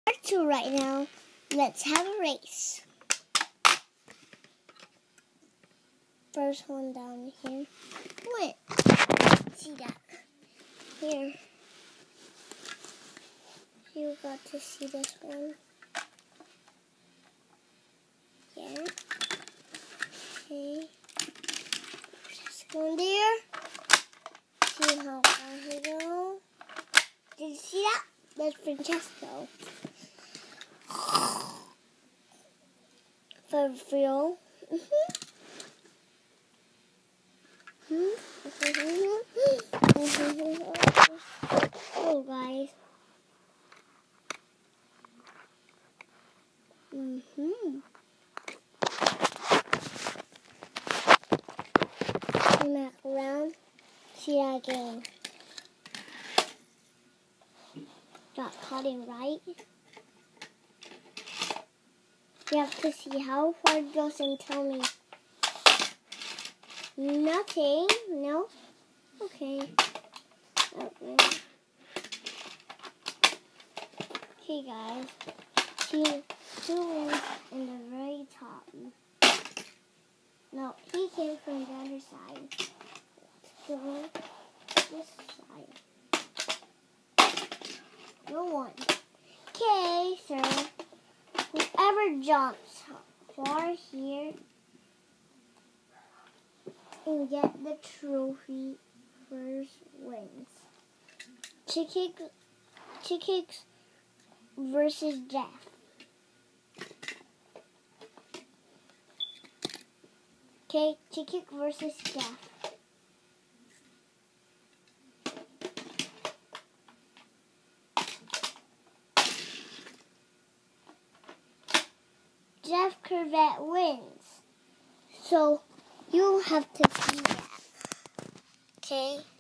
Part 2 right now. Let's have a race. First one down here. Wait. See that? Here. You got to see this one. Yeah. Okay. Just go in there. See how far he goes. Did you see that? That's Francesco. For real. Oh, guys. Come back around. See that again. Got cutting right. You have to see how far it goes and tell me. Nothing. No? Okay. Okay, guys. Two wins in the very top. No, he came from the other side. Let's go this side. No one. Okay, so whoever jumps far here and get the trophy first wins. Chickix versus Jeff. Okay, Chickix versus Jeff. Jeff Corvette wins. So you have to see that. Okay?